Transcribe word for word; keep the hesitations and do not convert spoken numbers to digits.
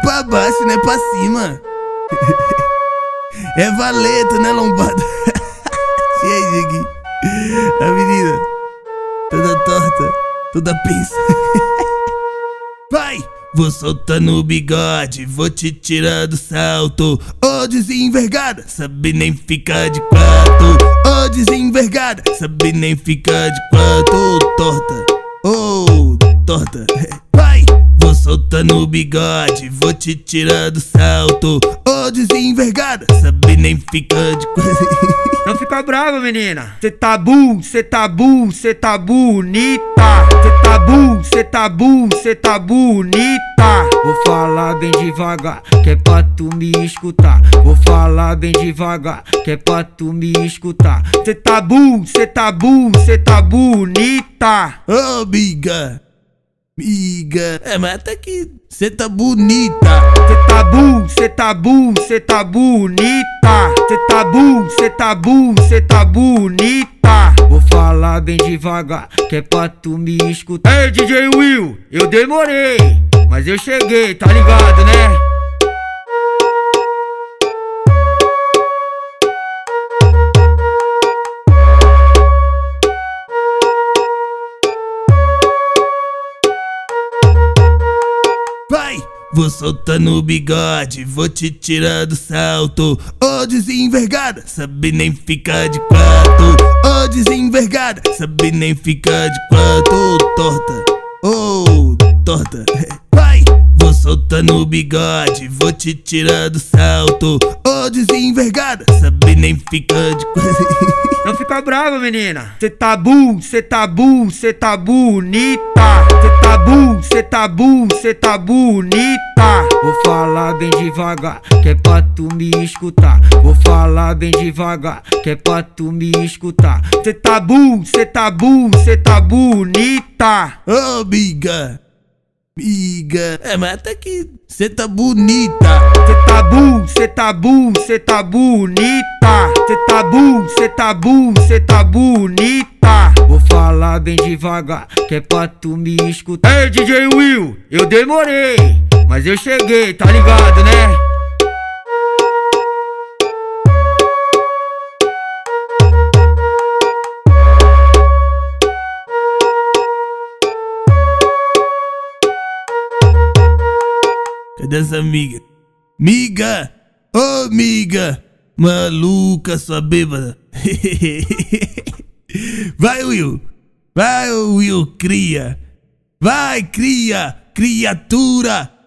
pra baixo, não é pra cima. É valeta, né, lombada? E aí, Dieguim? A menina toda torta, toda pensa. Vai! Vou soltando o bigode, vou te tirar do salto. Ô desenvergada, sabe nem ficar de quatro. Ô desenvergada, sabe nem ficar de quatro. Ô torta, ô torta. Vai! Vou soltando o bigode, vou te tirar do salto. Ô desenvergada, sabe nem ficar de quatro. Não fica brava, menina. Cetabu, cetabu, cetabunita. Cetabu, cetabu, cetabunita. Vou falar bem devagar, que é pra tu me escutar. Vou falar bem devagar, que é pra tu me escutar. Cetabu, cetabu, cetabunita. Ô miga, miga. É, mas até que cê tá bonita. Cetabu, cetabu, cetabunita. Cetabu, cetabu, cetabunita. Vou falar bem devagar, que é pra tu me escutar. Ei, D J Will, eu demorei, mas eu cheguei, tá ligado, né? Vai! Vou soltando o bigode, vou te tirar do salto. Ô desenvergada, sabe nem ficar de quatro. Ô desenvergada, sabe nem ficar de quatro. Ô torta, ô torta. Vai! Vou soltando o bigode, vou te tirar do salto. Ô desenvergada, sabe nem ficar de quatro. Não fica brava, menina. Cetabu, cetabu, cetabunita. Cetabu, cetabu, cetabunita. Vou falar bem devagar, que é pra tu me escutar. Vou falar bem devagar, que é pra tu me escutar. Cetabu, cetabu, cetabunita. Ô miga, miga. É, mas até que cê tá bonita. Cetabu, cetabu, cetabunita. Cetabu, cetabu, cetabunita. Vou falar bem devagar, que é pra tu me escutar. Ei, D J Will, eu demorei, mas eu cheguei, tá ligado, né? Cadê essa amiga? Miga! Ô oh, miga! Maluca, sua bêbada! Vai, Will! Vai, Will, cria! Vai, cria! Criatura!